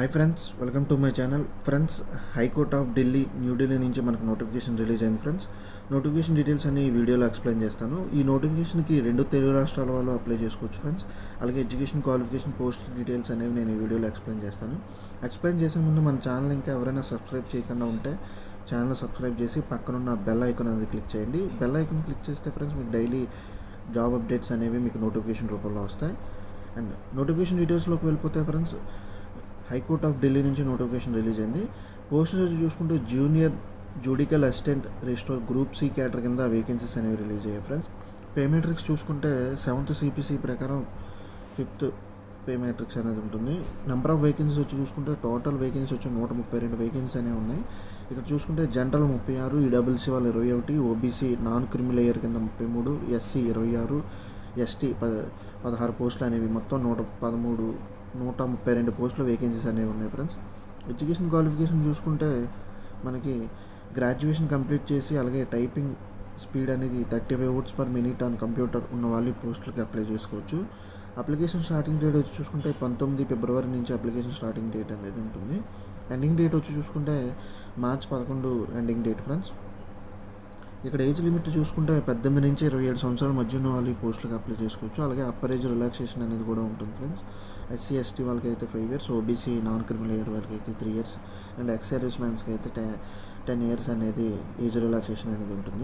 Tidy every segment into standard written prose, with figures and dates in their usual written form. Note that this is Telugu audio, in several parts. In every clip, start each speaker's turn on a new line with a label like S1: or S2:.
S1: Friends, welcome to my channel. Friends, high court of Delhi New Delhi నుంచి మనకు నోటిఫికేషన్ రిలీజ్ అయింది. ఫ్రెండ్స్, నోటిఫికేషన్ డీటెయిల్స్ అన్ని ఈ వీడియోలో ఎక్స్ప్లెయిన్ చేస్తాను. ఈ నోటిఫికేషన్కి 2 తెలుగు రాష్ట్రాల వాళ్ళు అప్లై చేసుకోవచ్చు ఫ్రెండ్స్. అలాగే ఎడ్యుకేషన్ క్వాలిఫికేషన్ పోస్ట్ డీటెయిల్స్ అనేవి నేను ఈ వీడియోలో ఎక్స్ప్లెయిన్ చేస్తాను. ఎక్స్ప్లెయిన్ చేసే ముందు మన ఛానల్ ఇంకా ఎవరైనా సబ్స్క్రైబ్ చేయకుండా ఉంటే ఛానల్ సబ్స్క్రైబ్ చేసి పక్కనున్న బెల్ ఐకాన్ అనేది క్లిక్ చేయండి. బెల్ ఐకాన్ క్లిక్ చేస్తే ఫ్రెండ్స్ మీకు డైలీ జాబ్ అప్డేట్స్ అనేవి మీకు నోటిఫికేషన్ రూపంలో వస్తాయి. అండ్ నోటిఫికేషన్ డీటెయిల్స్లోకి వెళ్ళిపోతే ఫ్రెండ్స్, హైకోర్ట్ ఆఫ్ ఢిల్లీ నుంచి నోటిఫికేషన్ రిలీజ్ అయింది. పోస్టులు చూసుకుంటే junior judicial assistant register group C cadre కింద వేకెన్సీస్ అనేవి రిలీజ్ అయ్యాయి ఫ్రెండ్స్. పే మెట్రిక్స్ చూసుకుంటే 7th CPC ప్రకారం 5th పే మెట్రిక్స్ అనేది ఉంటుంది. నెంబర్ ఆఫ్ వేకెన్సీస్ వచ్చి చూసుకుంటే టోటల్ వేకెన్సీ వచ్చి 132 వేకెన్సీ అనేవి ఉన్నాయి. ఇక్కడ చూసుకుంటే జనరల్ 36, ఈడబ్ల్యూసీ వాళ్ళు 21, ఓబీసీ నాన్ క్రిమిలేయర్ కింద 33, ఎస్సీ 26, ఎస్టీ 16 పోస్టులు అనేవి మొత్తం 132 పోస్టుల వేకెన్సీస్ అనేవి ఉన్నాయి ఫ్రెండ్స్. ఎడ్యుకేషన్ క్వాలిఫికేషన్ చూసుకుంటే మనకి గ్రాడ్యుయేషన్ కంప్లీట్ చేసి అలాగే టైపింగ్ స్పీడ్ అనేది 35 words per minute on computer ఉన్న వాళ్ళు ఈ పోస్టులకి అప్లై చేసుకోవచ్చు. అప్లికేషన్ స్టార్టింగ్ డేట్ వచ్చి చూసుకుంటే 19 February నుంచి అప్లికేషన్ స్టార్టింగ్ డేట్ అనేది ఉంటుంది. ఎండింగ్ డేట్ వచ్చి చూసుకుంటే March 11 ఎండింగ్ డేట్ ఫ్రెండ్స్. ఇక్కడ ఏజ్ లిమిట్ చూసుకుంటే 18 నుంచి 27 సంవత్సరాల మధ్య ఉన్న వాళ్ళు ఈ పోస్టులకు అప్లై చేసుకోవచ్చు. అలాగే అప్పర్ ఏజ్ రిలాక్సేషన్ అనేది కూడా ఉంటుంది ఫ్రెండ్స్. ఎస్సీ ఎస్టీ వాళ్ళకి అయితే 5 years, ఓబీసీ నాన్ క్రిమిలేయర్ వాళ్ళకి అయితే 3 years అండ్ ఎక్స్ సర్వీస్ మ్యాన్స్కి అయితే 10 years అనేది ఏజ్ రిలాక్సేషన్ అనేది ఉంటుంది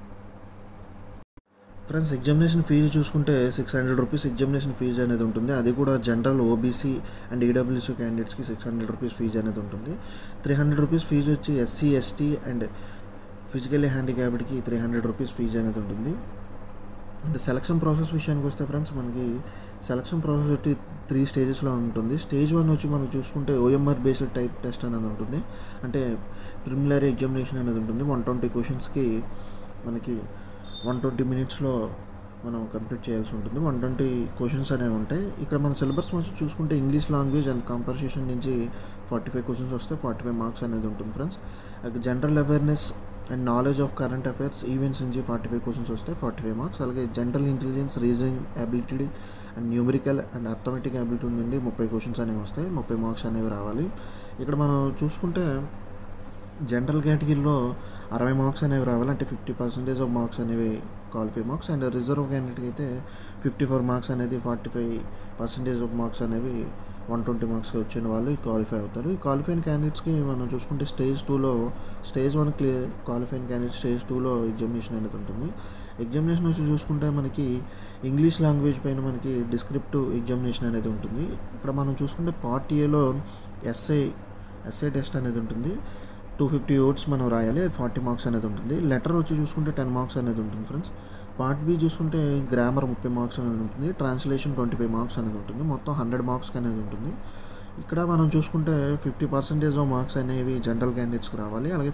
S1: ఫ్రెండ్స్. ఎగ్జామినేషన్ ఫీజు చూసుకుంటే 600 rupees ఎగ్జామినేషన్ ఫీజు అనేది ఉంటుంది. అది కూడా జనరల్, ఓబీసీ అండ్ ఈడబ్ల్యూసీ క్యాండిడేట్స్కి 600 rupees ఫీజు అనేది ఉంటుంది. 300 rupees ఫీజు వచ్చి ఎస్సీ ఎస్టీ అండ్ ఫిజికల్లీ హ్యాండిక్యాప్డ్కి 300 rupees ఫీజు అనేది ఉంటుంది. అంటే సెలక్షన్ ప్రాసెస్ విషయానికి వస్తే ఫ్రెండ్స్, మనకి సెలక్షన్ ప్రాసెస్ వచ్చి 3 stagesలో ఉంటుంది. Stage 1 వచ్చి మనం చూసుకుంటే OMR బేస్డ్ టైప్ టెస్ట్ అనేది ఉంటుంది. అంటే ప్రిలిమినరీ ఎగ్జామినేషన్ అనేది ఉంటుంది. 120 questions మనకి 120 minutesలో మనం కంప్లీట్ చేయాల్సి ఉంటుంది. 120 questions అనేవి ఉంటాయి. ఇక్కడ మన సిలబస్ నుంచి చూసుకుంటే ఇంగ్లీష్ లాంగ్వేజ్ అండ్ కాంపర్సేషన్ నుంచి 45 questions వస్తే 45 marks అనేది ఉంటుంది friends. General awareness and knowledge of current affairs events నుంచి 45 questions వస్తే 45 marks. అలాగే general intelligence, reasoning ability and numerical and arithmetic ability నుండి 30 questions అనేవి వస్తాయి. 30 marks అనేవి రావాలి. ఇక్కడ మనం చూసుకుంటే జనరల్ కేటగిరీలో 60 marks అనేవి రావాలి. అంటే 50% ఆఫ్ మార్క్స్ అనేవి క్వాలిఫై మార్క్స్. అండ్ రిజర్వ్ క్యాండిడేట్కి అయితే 54 marks అనేది 45% ఆఫ్ మార్క్స్ అనేవి 120 marks వచ్చిన వాళ్ళు క్వాలిఫై అవుతారు. ఈ క్వాలిఫైన్ క్యాండిడేట్స్కి మనం చూసుకుంటే Stage 2లో Stage 1 క్వాలిఫైన్ క్యాండిడేట్ Stage 2లో ఎగ్జామినేషన్ అనేది ఉంటుంది. ఎగ్జామినేషన్ వచ్చి చూసుకుంటే మనకి ఇంగ్లీష్ లాంగ్వేజ్ పైన మనకి డిస్క్రిప్టివ్ ఎగ్జామినేషన్ అనేది ఉంటుంది. ఇక్కడ మనం చూసుకుంటే పార్ట్ ఏలో ఎస్ఐ టెస్ట్ అనేది ఉంటుంది. 250 words మనం రాయాలి. 40 marks అనేది ఉంటుంది. లెటర్ వచ్చి చూసుకుంటే 10 marks అనేది ఉంటుంది ఫ్రెండ్స్. పార్ట్ బి చూసుకుంటే గ్రామర్ 30 marks అనేది ఉంటుంది. ట్రాన్స్లేషన్ 25 marks అనేది ఉంటుంది. మొత్తం 100 marks అనేది ఉంటుంది. ఇక్కడ మనం చూసుకుంటే 50% ఆఫ్ మార్క్స్ అనేవి జనరల్ క్యాండిడేట్స్కి రావాలి. అలాగే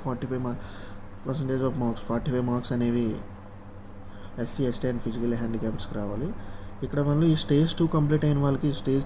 S1: 45% ఆఫ్ మార్క్స్ 45 marks అనేవి ఎస్సీ ఎస్టీ అండ్ ఫిజికల్లీ హ్యాండిక్యాప్డ్స్కి రావాలి. ఇక్కడ మళ్ళీ Stage 2 కంప్లీట్ అయిన వాళ్ళకి Stage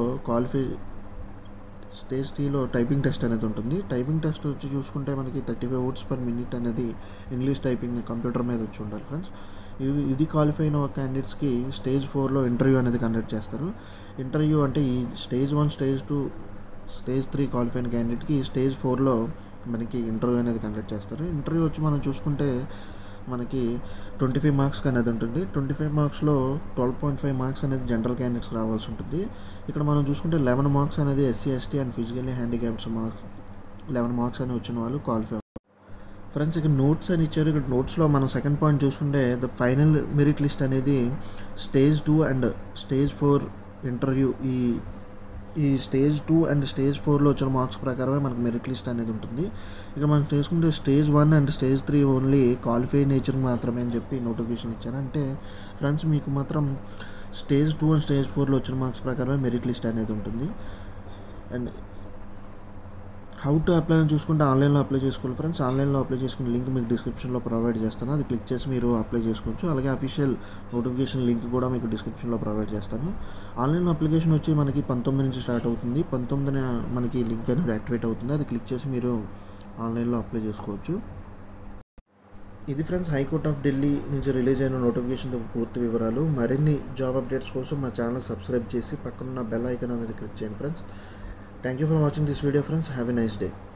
S1: 3లో టైపింగ్ టెస్ట్ అనేది ఉంటుంది. టైపింగ్ టెస్ట్ వచ్చి చూసుకుంటే మనకి 35 words per minute అనేది ఇంగ్లీష్ టైపింగ్ కంప్యూటర్ మీద వచ్చి ఉండాలి ఫ్రెండ్స్. ఇది క్వాలిఫై అయిన క్యాండిడేట్స్కి Stage 4లో ఇంటర్వ్యూ అనేది కండక్ట్ చేస్తారు. ఇంటర్వ్యూ అంటే ఈ Stage 1, Stage 2, Stage 3 క్వాలిఫై అయిన క్యాండిడేట్కి Stage 4లో మనకి ఇంటర్వ్యూ అనేది కండక్ట్ చేస్తారు. ఇంటర్వ్యూ వచ్చి మనం చూసుకుంటే మనకి 25 marks అనేది ఉంటుంది. 25 marksలో 12.5 marks అనేది జనరల్ క్యాండిడేట్స్కి రావాల్సి ఉంటుంది. ఇక్కడ మనం చూసుకుంటే 11 marks అనేది SC ST and physically handicappeds 11 marks అని వచ్చిన వాళ్ళు క్వాలిఫై ఫ్రెండ్స్. ఇక్కడ నోట్స్ అని ఇచ్చారు. ఇక్కడ నోట్స్లో మనం సెకండ్ పాయింట్ చూసుకుంటే ద ఫైనల్ మెరిట్ లిస్ట్ అనేది Stage 2 అండ్ Stage 4 ఇంటర్వ్యూ ఈ Stage 2 అండ్ Stage 4లో వచ్చిన మార్క్స్ ప్రకారమే మనకు మెరిట్ లిస్ట్ అనేది ఉంటుంది. ఇక్కడ మనం చేసుకుంటే Stage 1 and Stage 3 only qualify nature మాత్రమే అని చెప్పి నోటిఫికేషన్ ఇచ్చారు. అంటే ఫ్రెండ్స్, మీకు మాత్రం Stage 2 అండ్ Stage 4లో వచ్చిన మార్క్స్ ప్రకారమే మెరిట్ లిస్ట్ అనేది ఉంటుంది. అండ్ హౌ టు అప్లై అని చూసుకుంటే ఆన్లైన్లో అప్లై చేసుకోవాలి ఫ్రెండ్స్. ఆన్లైన్లో అప్లై చేసుకునే లింక్ మీకు డిస్క్రిప్షన్లో ప్రొవైడ్ చేస్తాను. అది క్లిక్ చేసి మీరు అప్లై చేసుకోవచ్చు. అలాగే అఫీషియల్ నోటిఫికేషన్ లింక్ కూడా మీకు డిస్క్రిప్షన్లో ప్రొవైడ్ చేస్తాను. ఆన్లైన్ అప్లికేషన్ వచ్చి మనకి 19 నుంచి స్టార్ట్ అవుతుంది. 19న మనకి లింక్ అనేది యాక్టివేట్ అవుతుంది. అది క్లిక్ చేసి మీరు ఆన్లైన్లో అప్లై చేసుకోవచ్చు. ఇది ఫ్రెండ్స్, హైకోర్ట్ ఆఫ్ ఢిల్లీ నుంచి రిలీజ్ అయిన నోటిఫికేషన్ పూర్తి వివరాలు. మరిన్ని జాబ్ అప్డేట్స్ కోసం మా ఛానల్ సబ్స్క్రైబ్ చేసి పక్కన బెల్ ఐకాన్ అనేది క్లిక్ చేయండి friends. Thank you for watching this video friends. Have a nice day.